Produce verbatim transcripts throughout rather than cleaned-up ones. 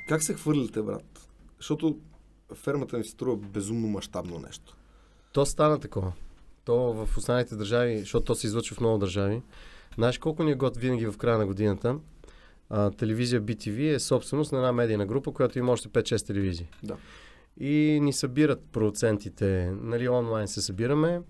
Как се хвърляте, брат? Защото фермата ми се струва безумно мащабно нещо. То стана такова. То в останалите държави, защото то се излъчва в много държави. Знаеш колко ни е год винаги в края на годината? А, телевизия би ти ви е собственост на една медийна група, която има още пет-шест телевизии. Да. И ни събират продуцентите, нали, онлайн се събираме.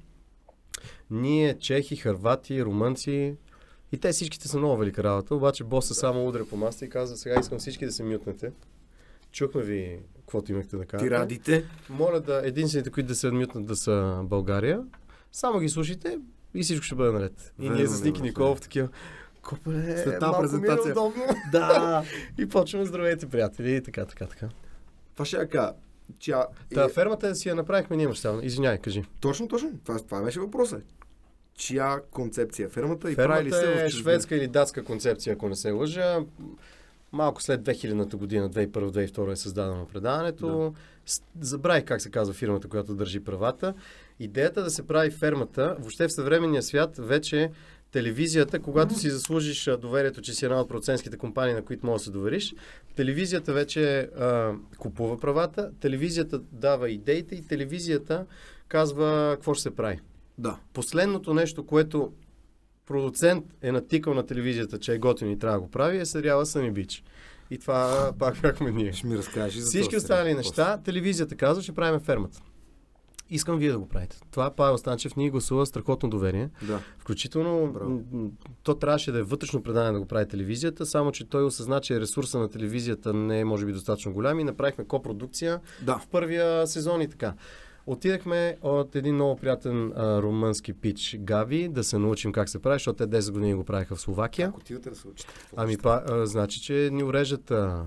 Ние, чехи, хървати, румънци. И те всичките са много велика работа, обаче боса само удря по маста и казва: сега искам всички да се мютнете. Чухме ви каквото имахте да кажете. Тирадите. Моля да единствените, които да се мютнат, да са България. Само ги слушайте и всичко ще бъде наред. И Верно, ние с Ники верно. Николов такива: Копеле, След тази малко презентация. ми е удобно. Да. И почваме: здравейте, приятели, и така, така, така. Това ще я кажа. Ча... Та е... фермата си я направихме ние мащабно. Извиняй, кажи. Точно, точно. Това, това беше въпросът. Чия концепция е фермата и прави ли Фермата се в е чужбина? шведска или датска концепция, ако не се лъжа. Малко след две хилядната година, две хиляди и първа - две хиляди и втора е създадено предаването. Да. Забравих как се казва фирмата, която държи правата. Идеята да се прави фермата, въобще в съвременния свят вече телевизията, когато си заслужиш а, доверието, че си една от продуцентските компании, на които можеш да се довериш, телевизията вече а, купува правата, телевизията дава идеите и телевизията казва какво ще се прави. Да. Последното нещо, което продуцент е натикал на телевизията, че е готин и трябва да го прави, е сериала Съни Бич. И това пак бяхме ние. Ще ми разкажеш и за Всички този останали сериал. неща, телевизията казва, ще правим фермата. Искам вие да го правите. Това Павел Станчев ни гласува страхотно доверие. Да. Включително м- м- то трябваше да е вътрешно предание да го прави телевизията, само че той осъзна, че ресурса на телевизията не е може би достатъчно голям и направихме копродукция Да. в първия сезон и така. Отидахме от един много приятен а, румънски пич Гави да се научим как се прави, защото те десет години го правиха в Словакия. Ако отивате да се учите. какво Ами, ще па, а, значи, че ни уреждат а,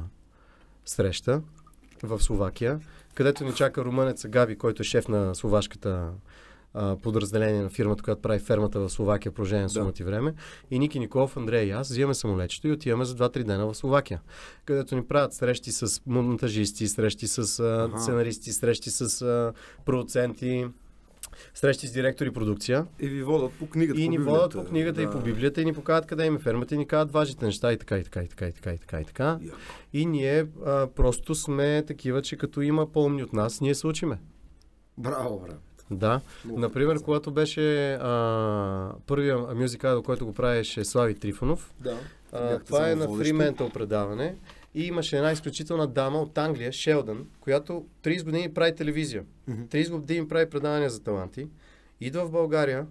среща в Словакия, където ни чака румънеца Габи, който е шеф на словашката а, подразделение на фирмата, която прави фермата в Словакия в продължение на Да. сумата и време. И Ники Николов, Андрей и аз взимаме самолечето и отиваме за два-три дена в Словакия, където ни правят срещи с монтажисти, срещи с а, Аха. сценаристи, срещи с а, продуценти, срещи с директори продукция. И ви водят по книгата. И по ни Библията. водят по книгата да. и по Библията и ни показват къде има фермата и ни казват важните неща и така, и така, и така, и така, и така, и така. Яко. И ние а, просто сме такива, че като има по-умни от нас, ние се учиме. Браво, брат. Да. Много Например, интересно. когато беше а, първия мюзикал, който го правеше Слави Трифонов, Да. а, Бяхте това е само на водещи. Fremantle предаване и имаше една изключителна дама от Англия, Шелдън, която трийсет години прави телевизия. Мгм. трийсет години прави предавания за таланти. Идва в България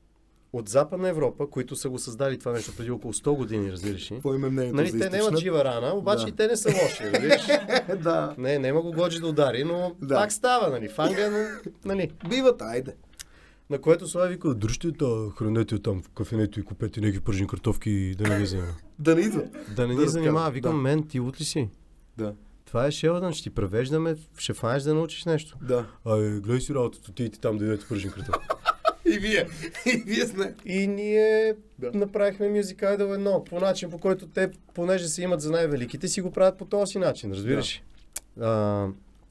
от Западна Европа, които са го създали това нещо преди около сто години, разбираш ли? Какво има мнението Нали, за те източна? нямат жива рана, обаче Да. и те не са лоши, разбираш? Да. Не, няма го Годжи да удари, но Да. пак става, нали? В Англия, но, нали? Биват, айде. На което Слави вика: дръжте та, хранете там в кафенето и купете някакви пържени картофки и да не ни занимава. Да не идват. Да не Да ни занимава. разказват, Викам: да. мен, ти лут ли си? Да. Това е Шелдън, ще ти превеждаме, ще фанеш да научиш нещо. Да. Ай, гледай си работата, отидете там да ядете пържени картофки. И вие. И вие сме. И ние Да. направихме Music Idol едно, по начин, по който те, понеже се имат за най-великите, си го правят по този начин, разбираш ли? А,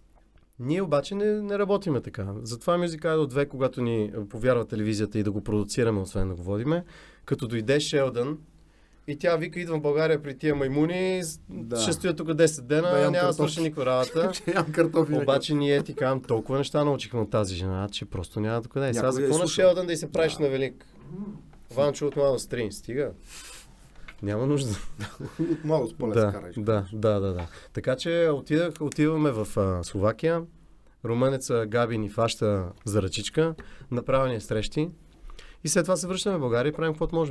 ние обаче не, не работиме така. Затова Music Idol две, когато ни повярва телевизията и да го продуцираме, освен да го водиме, като дойде Шелдън и тя вика: идвам в България при тия маймуни, Да. ще стоя тук десет дена, Да ям няма да картофи. свърша никаква работа. Че нямам картофи. Обаче ние ти казвам, толкова неща научихме от тази жена, че просто няма докъде. Сега Някой за я е какво на слушал. Шелдън да й се правиш Да. на велик? Ванчо от Мало Стрин, стига. Няма нужда. От малко с поле се Да, караш. да, да, да, да. Така че отидах, отиваме в а, Словакия. Румънеца Габи ни фаща за ръчичка, направени е срещи и след това се връщаме в България и правим каквото можем.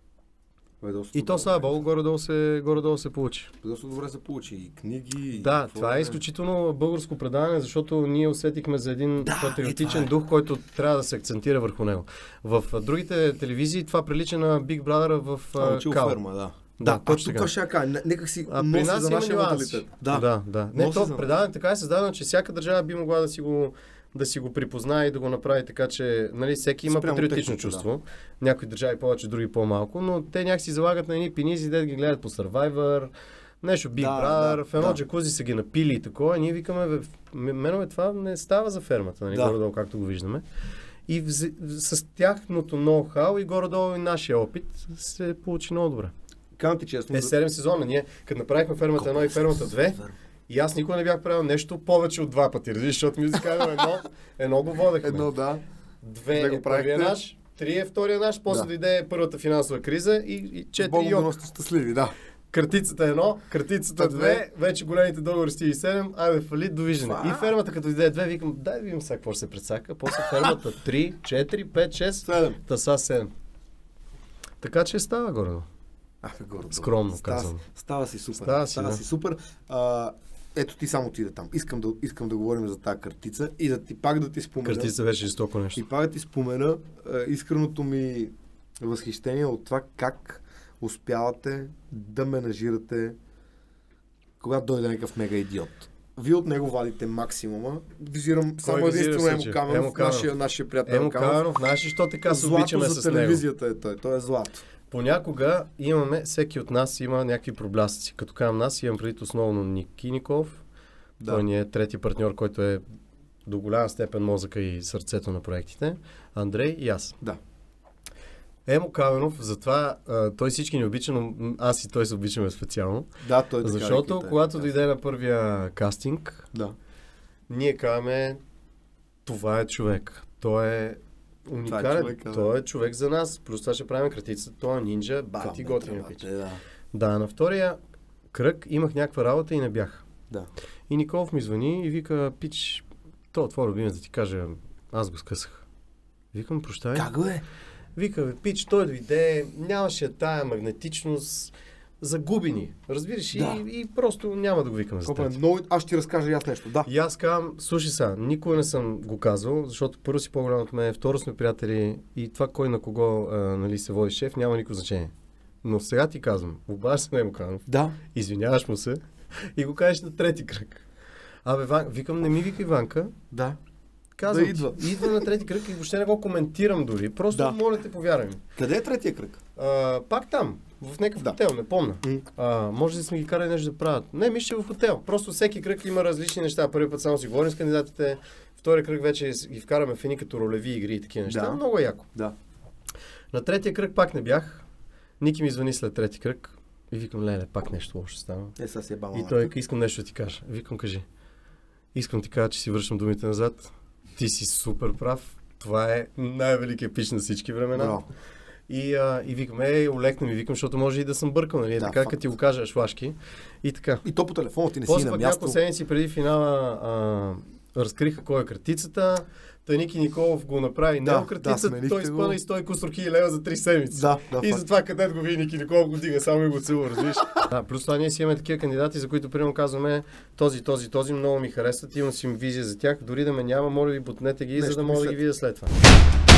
Бе, доста И то, добре. слава богу, горе-долу се, горе-долу се получи. Доста добре се получи. И книги. и Да, какво това да е не. изключително българско предаване, защото ние усетихме за един Да, патриотичен и това е. дух, който трябва да се акцентира върху него. В а, другите телевизии това прилича на Big Brother в А, а, учил Кал. ферма, да. Да, а точно тук така. ще я кажа, не- нека си А при носи нас за има нашия нюанси. менталитет. Да, да. да. Не, Носи то за- предаване така е създадено, че всяка държава би могла да си го да си го припознае и да го направи така, че нали, всеки има Спрямо патриотично техните, чувство. Някои държави повече, други по-малко, но те някакси залагат на едни пенизи, де ги гледат по Survivor, нещо Big Да, Brother, да, в едно да. джакузи са ги напили и такова. И ние викаме: бе, м- менове това не става за фермата, нали, Да. горе-долу, както го виждаме. И вз... с тяхното ноу-хау и горе-долу и нашия опит се получи много добре. Казвам ти честно. Е, за- седем сезона. Ние, като направихме фермата едно и фермата две, И аз никога не бях правил нещо повече от два пъти, разбираш, защото мюзикално едно, едно го водехме. Едно, да. Две да е първия наш, три е втория наш, после да. дойде първата финансова криза и, и четири Богом йог. да сте щастливи, да. Картицата едно, картицата две, вече големите договори стига и седем, айде фалит, довиждане. И фермата като дойде две, викам, дай да видим сега какво ще се прецака. После фермата три, четири, пет, шест, седем. Таса седем. Така че става горе. А, горе. Скромно става, казвам. Става си супер. Става си, става да. си супер. А, ето ти само отиде там. Искам да, искам да говорим за тази картица и да ти пак да ти спомена. Картица беше жестоко нещо. И пак да ти спомена а, искреното ми възхищение от това как успявате да менажирате когато дойде някакъв мега идиот. Вие от него вадите максимума. Визирам само единствено Емо Каменов, нашия, нашия приятел Емо Каменов, наши, що така се обичаме с него. Злато за телевизията е той, той е злато. Понякога имаме, всеки от нас има някакви проблясъци. Като казвам нас, имам преди основно Ники Николов. Да. Той ни е трети партньор, който е до голяма степен мозъка и сърцето на проектите. Андрей и аз. Да. Емо Каменов, затова а, той всички ни обича, но аз и той се обичаме специално. Да, той така. Защото реките, когато да. дойде на първия кастинг, да. ние казваме, това е човек. Той е уникален. Е човек, да. Той е човек за нас. Плюс това ще правим кратицата. Той е нинджа, бати готин пич. Да. да, на втория кръг имах някаква работа и не бях. Да. И Николов ми звъни и вика, пич, то твой любимец да ти кажа, аз го скъсах. Викам, прощай. Как го е? Вика, бе, пич, той дойде, нямаше тая магнетичност, загуби ни, разбираш, да. и, и просто няма да го викаме за теб. Но аз ще ти разкажа и аз нещо, да. И аз казвам, слушай сега, никога не съм го казал, защото първо си по-голям от мен, второ сме приятели и това кой на кого а, нали, се води шеф няма никакво значение. Но сега ти казвам, обаждаш се на Емо Каменов, да. извиняваш му се и го кажеш на трети кръг. Абе, Ван... викам, не ми викай Ванка. Да. Казвам, да идва. идва на трети кръг и въобще не го коментирам дори. Просто да. Моля те, повярвай ми. Къде е третия кръг? А, пак там, в някакъв да. хотел, не помня. Mm. А, може да сме ги карали нещо да правят. Не, мисля в хотел. Просто всеки кръг има различни неща. Първи път само си говорим с кандидатите, втори кръг вече ги вкараме в едни като ролеви игри и такива неща. Да. Много е яко. Да. На третия кръг пак не бях. Ники ми звъни след трети кръг и викам, леле, пак нещо лошо става. Е, сега си е баба. И той, искам нещо да ти кажа. Викам, кажи. Искам да ти кажа, че си връщам думите назад. Ти си супер прав. Това е най-великият пич на всички времена. No. И, а, и викам, ей, олекна ми, викам, защото може и да съм бъркал, нали? Да, така, като ти го кажа шлашки. И така. И то по телефона ти не си после на място. място. После пък няколко седмици преди финала а, разкриха кой е кратицата. Той Ники Николов го направи да, него кратицата, да, той спъна и сто кусор хиляди лева за три седмици. Да, да, и затова където го види Ники Николов го дига, само и го целува, разбираш. Да, плюс това ние си имаме такива кандидати, за които примерно казваме този, този, този много ми харесват, имам си визия за тях, дори да ме няма, моля ви бутнете ги, нещо за да мога да ги видя след това.